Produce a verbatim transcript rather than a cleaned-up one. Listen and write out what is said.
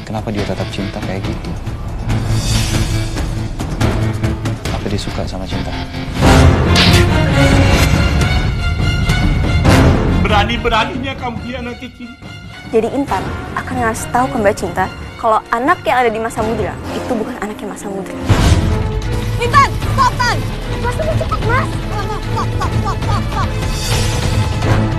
kenapa dia tetap cinta kayak gitu? Apa dia suka sama cinta? Berani-beraninya kamu hianati cinta. Jadi Intan akan ngasih tahu ke Mbak Cinta kalau anak yang ada di Masa Mudra itu bukan anaknya Masa Mudra. Intan, stop Tan! Mas, tunggu cepat, Mas! Stop, stop, stop, stop, stop.